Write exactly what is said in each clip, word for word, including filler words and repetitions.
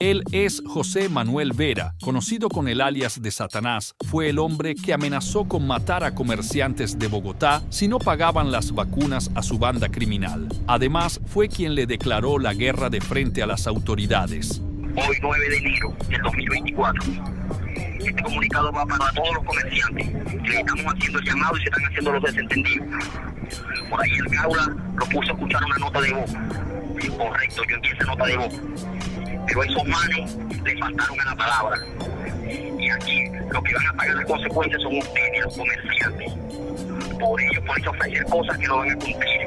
Él es José Manuel Vera, conocido con el alias de Satanás. Fue el hombre que amenazó con matar a comerciantes de Bogotá si no pagaban las vacunas a su banda criminal. Además, fue quien le declaró la guerra de frente a las autoridades. Hoy, nueve de enero del dos mil veinticuatro, este comunicado va para todos los comerciantes que le estamos haciendo el llamado y se están haciendo los desentendidos. Por ahí el Gaula lo puso a escuchar una nota de voz. Correcto, yo envié esa nota de voz. Pero esos manes le faltaron a la palabra. Y aquí los que van a pagar las consecuencias son ustedes, los comerciantes. Por ellos, por eso ofrecer cosas que no van a cumplir.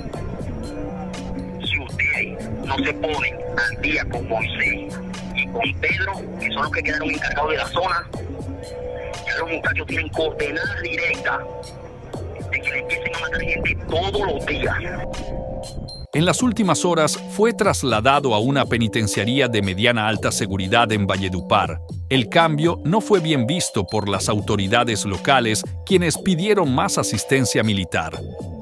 Si ustedes no se ponen al día con Moisés y con Pedro, que son los que quedaron encargados de la zona, ya los muchachos tienen coordenadas directas de que le empiecen a matar gente todos los días. En las últimas horas fue trasladado a una penitenciaría de mediana alta seguridad en Valledupar. El cambio no fue bien visto por las autoridades locales, quienes pidieron más asistencia militar.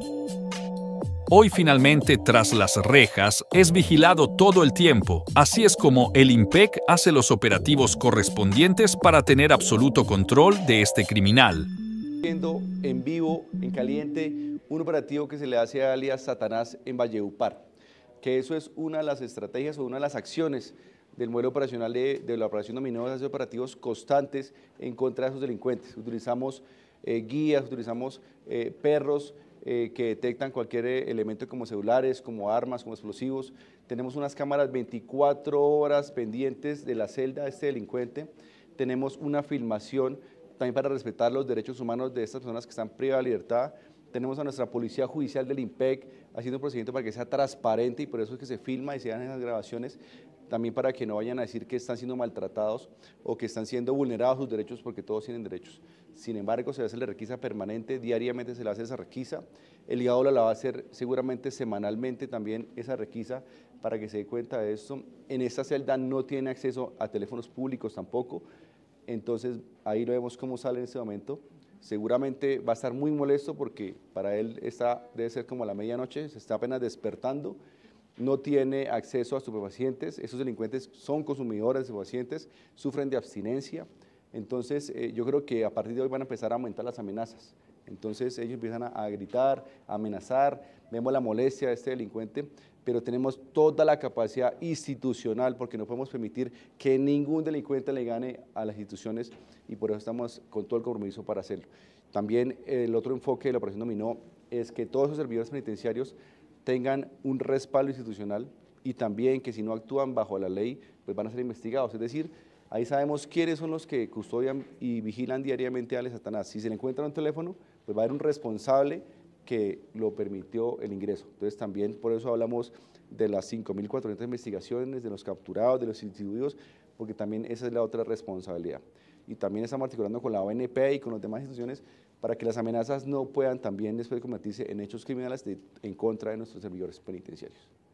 Hoy finalmente, tras las rejas, es vigilado todo el tiempo. Así es como el IMPEC hace los operativos correspondientes para tener absoluto control de este criminal. Viendo en vivo, en caliente, un operativo que se le hace a alias Satanás en Valledupar, que eso es una de las estrategias o una de las acciones del modelo operacional de, de la operación Dominó, hacer operativos constantes en contra de esos delincuentes. Utilizamos eh, guías, utilizamos eh, perros eh, que detectan cualquier elemento como celulares, como armas, como explosivos. Tenemos unas cámaras veinticuatro horas pendientes de la celda de este delincuente. Tenemos una filmación también para respetar los derechos humanos de estas personas que están privadas de libertad. Tenemos a nuestra policía judicial del IMPEC haciendo un procedimiento para que sea transparente y por eso es que se filma y se dan esas grabaciones, también para que no vayan a decir que están siendo maltratados o que están siendo vulnerados sus derechos, porque todos tienen derechos. Sin embargo, se hace la requisa permanente, diariamente se le hace esa requisa. El IAOLA la va a hacer seguramente semanalmente también esa requisa para que se dé cuenta de esto. En esta celda no tiene acceso a teléfonos públicos tampoco. Entonces, ahí lo vemos cómo sale en este momento. Seguramente va a estar muy molesto porque para él está, debe ser como a la medianoche, se está apenas despertando, no tiene acceso a estupefacientes, esos delincuentes son consumidores de estupefacientes, sufren de abstinencia. Entonces, eh, yo creo que a partir de hoy van a empezar a aumentar las amenazas. Entonces, ellos empiezan a, a gritar, a amenazar, vemos la molestia de este delincuente, pero tenemos toda la capacidad institucional porque no podemos permitir que ningún delincuente le gane a las instituciones y por eso estamos con todo el compromiso para hacerlo. También el otro enfoque de la Operación Dominó es que todos los servidores penitenciarios tengan un respaldo institucional y también que si no actúan bajo la ley, pues van a ser investigados, es decir, ahí sabemos quiénes son los que custodian y vigilan diariamente a alias Satanás. Si se le encuentra un teléfono, pues va a haber un responsable que lo permitió el ingreso. Entonces también por eso hablamos de las cinco mil cuatrocientas investigaciones, de los capturados, de los instituidos, porque también esa es la otra responsabilidad. Y también estamos articulando con la O N P y con las demás instituciones para que las amenazas no puedan también después convertirse en hechos criminales de, en contra de nuestros servidores penitenciarios.